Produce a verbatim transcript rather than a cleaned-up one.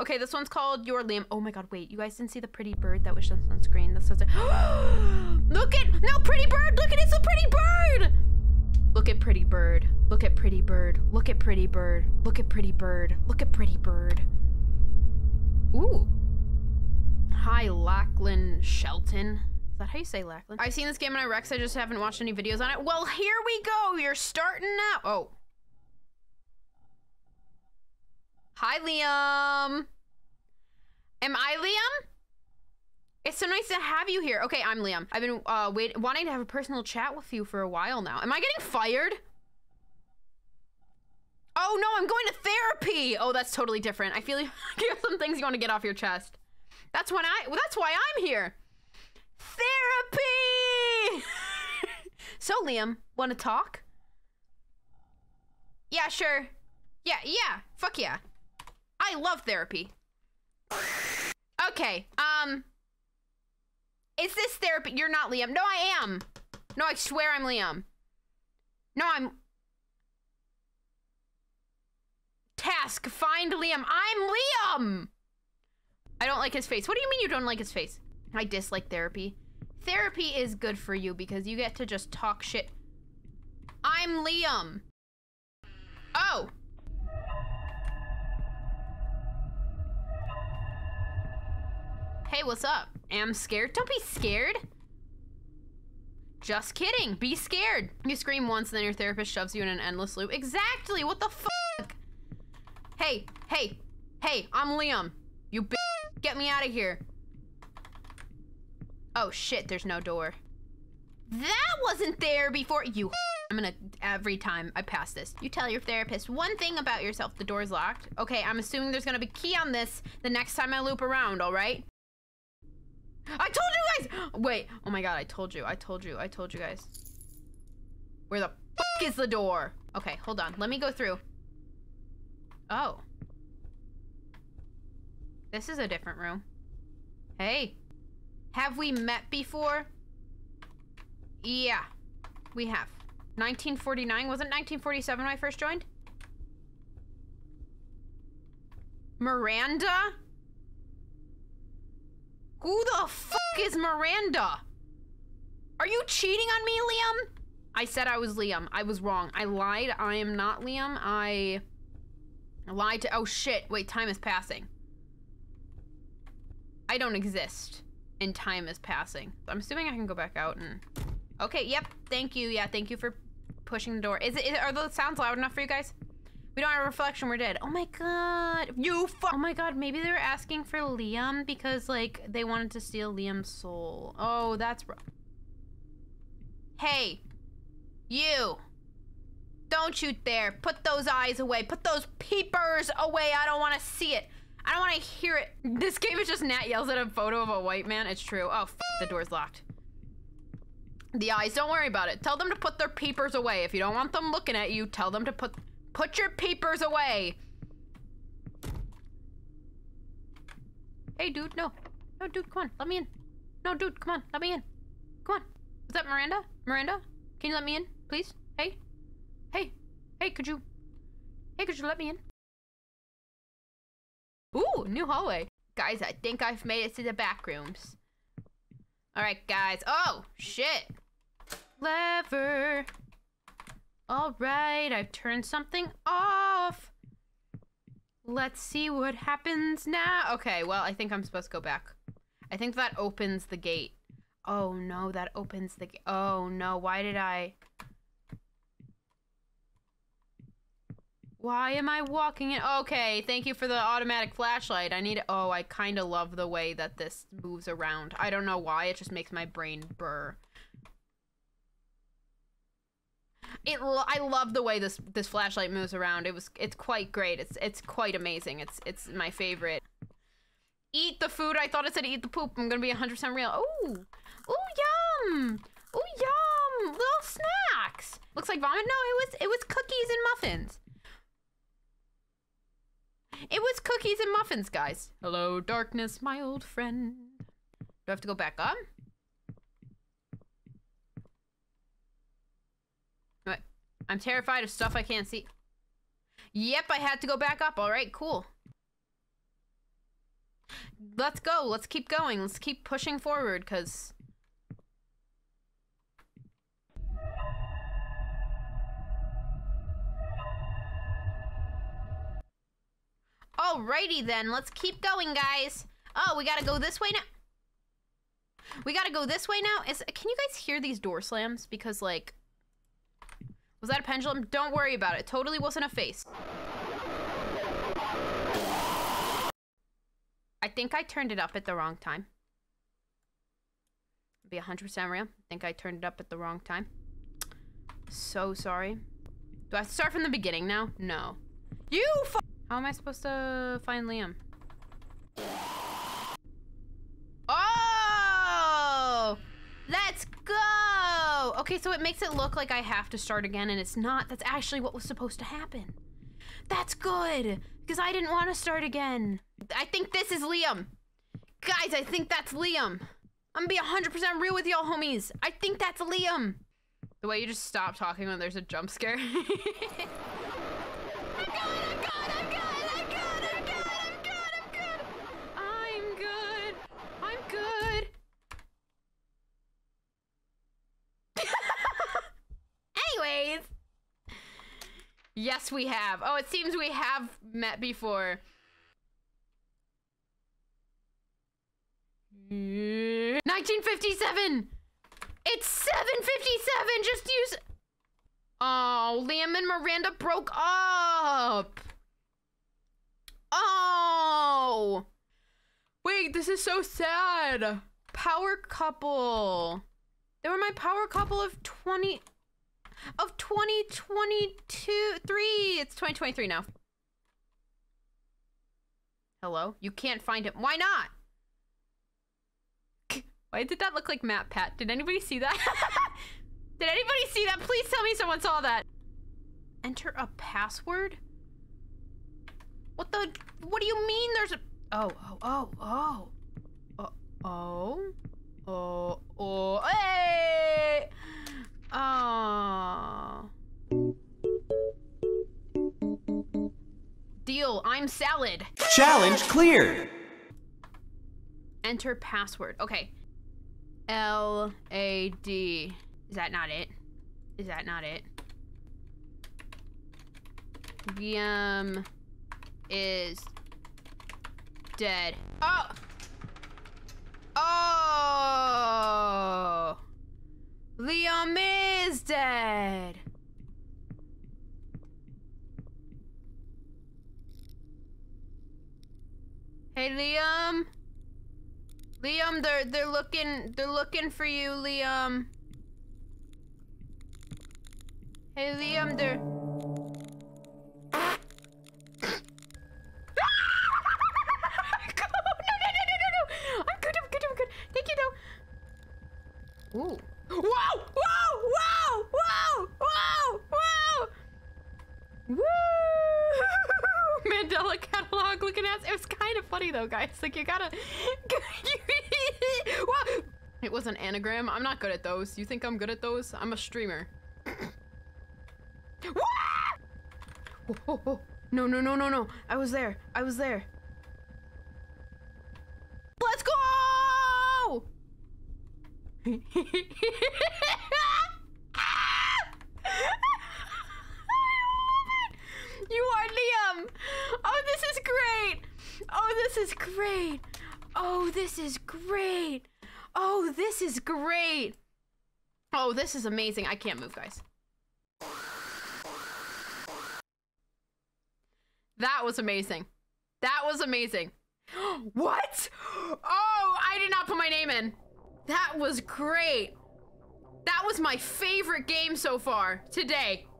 Okay, this one's called Your Liam. Oh my god, wait. You guys didn't see the pretty bird that was just on screen? This was like, look at, no, pretty bird. Look at it's a pretty bird. Look at pretty bird. Look at pretty bird. Look at pretty bird. Look at pretty bird. Look at pretty bird. Ooh. Hi, Lachlan Shelton. Is that how you say Lachlan? I've seen this game on Rex. I just haven't watched any videos on it. Well, here we go. You're starting now. Oh. Hi, Liam. Am I Liam? It's so nice to have you here. Okay, I'm Liam. I've been uh, wait, wanting to have a personal chat with you for a while now. Am I getting fired? Oh no, I'm going to therapy. Oh, that's totally different. I feel like you have some things you want to get off your chest. That's when I. Well, that's why I'm here. Therapy. So, Liam, want to talk? Yeah, sure. Yeah, yeah. Fuck yeah. I love therapy. Okay, um, is this therapy? You're not Liam. No, I am. No, I swear I'm Liam. No, I'm. Task, find Liam. I'm Liam. I don't like his face. What do you mean you don't like his face? I dislike therapy. Therapy is good for you because you get to just talk shit. I'm Liam. Oh. Hey, what's up? Am scared? Don't be scared. Just kidding. Be scared. You scream once and then your therapist shoves you in an endless loop. Exactly. What the fuck? Hey, hey, hey, I'm Liam. You b get me out of here. Oh shit, there's no door. That wasn't there before. You I'm gonna, every time I pass this, you tell your therapist one thing about yourself. The door's locked. Okay, I'm assuming there's gonna be a key on this the next time I loop around, all right? I told you guys! Wait, oh my god, I told you, I told you, I told you guys. Where the fuck is the door? Okay, hold on, let me go through. Oh. This is a different room. Hey. Have we met before? Yeah, we have. nineteen forty-nine, wasn't nineteen forty-seven when I first joined? Miranda? Who the fuck is Miranda? Are you cheating on me, Liam? I said I was Liam. I was wrong. I lied. I am not Liam. I lied to, oh shit. Wait, time is passing. I don't exist and time is passing. I'm assuming I can go back out and, okay, yep. Thank you. Yeah, thank you for pushing the door. Is it, is, are those sounds loud enough for you guys? We don't have a reflection, we're dead. Oh my god, you fu- Oh my god, maybe they were asking for Liam because, like, they wanted to steal Liam's soul. Oh, that's rough. Hey, you. Don't shoot there. Put those eyes away. Put those peepers away. I don't want to see it. I don't want to hear it. This game is just Nat yells at a photo of a white man. It's true. Oh, f the door's locked. The eyes, don't worry about it. Tell them to put their peepers away. If you don't want them looking at you, tell them to put... Put your peepers away. Hey, dude, no. No, dude, come on, let me in. No, dude, come on, let me in. Come on. Is that Miranda? Miranda? Can you let me in, please? Hey? Hey? Hey, could you... Hey, could you let me in? Ooh, new hallway. Guys, I think I've made it to the back rooms. All right, guys. Oh, shit. Lever. All right, I've turned something off. Let's see what happens now. Okay, well, I think I'm supposed to go back. I think that opens the gate. Oh no, that opens the gate. Oh no, why did I? Why am I walking in? Okay, thank you for the automatic flashlight. I need, oh, I kind of love the way that this moves around. I don't know why, it just makes my brain burr. It, I love the way this this flashlight moves around. It was it's quite great. It's it's quite amazing. It's it's my favorite. Eat the food. I thought it said eat the poop. I'm gonna be one hundred percent real. Ooh, ooh, yum. Ooh, yum. Little snacks. Looks like vomit. No, it was it was cookies and muffins. It was cookies and muffins, guys. Hello, darkness, my old friend. Do I have to go back up? What? I'm terrified of stuff I can't see. Yep, I had to go back up. All right, cool. let's go. Let's keep going. Let's keep pushing forward, because... Alrighty then, let's keep going, guys. Oh, we gotta go this way now. We gotta go this way now. Is can you guys hear these door slams? Because, like, was that a pendulum? Don't worry about it. Totally wasn't a face. I think I turned it up at the wrong time. Be one hundred percent real. I think I turned it up at the wrong time. So sorry. Do I have to start from the beginning now? No. You f- How am I supposed to find Liam? Oh! Let's go! Okay, so it makes it look like I have to start again, and it's not. That's actually what was supposed to happen. That's good, because I didn't want to start again. I think this is Liam. Guys, I think that's Liam. I'm gonna be one hundred percent real with y'all, homies. I think that's Liam. The way you just stop talking when there's a jump scare. I'm good, I'm good, I'm good, I'm good, I'm good, I'm good, I'm good. I'm good. I'm good. Anyways. Yes, we have. Oh, it seems we have met before. nineteen fifty-seven! It's seven fifty-seven! Just use... Oh, Liam and Miranda broke up! Oh! Wait, this is so sad. Power couple. They were my power couple of twenty... Of twenty twenty-two... three! It's twenty twenty-three now. Hello? You can't find him. Why not? Why did that look like Matt Pat? Did anybody see that? Did anybody see that? Please tell me someone saw that. Enter a password? What the? What do you mean there's a... Oh, oh, oh, oh. Oh, oh, oh, hey! Oh. Deal, I'm salad. Challenge cleared. Enter password. Okay. L A D. Is that not it? Is that not it? Liam is dead. Oh! Oh! Liam is dead! Hey, Liam? Liam, they're they're looking they're looking for you, Liam. Hey, Liam, they're... No, no, no, no, no, no! I'm good, I'm good, I'm good. Thank you, though. Ooh. Whoa! Whoa! Whoa! Whoa! Whoa! Whoa! Woo! Mandela catalog looking at... It was kind of funny, though, guys. Like, you gotta... Whoa! It was an anagram. I'm not good at those. You think I'm good at those? I'm a streamer. Oh, oh, oh. No, no, no, no, no. I was there. I was there. Let's go! You are Liam. Oh, this is great. Oh, this is great. Oh, this is great. Oh, this is great. Oh, this is amazing. I can't move, guys. That was amazing. That was amazing. What? Oh, I did not put my name in. That was great. That was my favorite game so far today.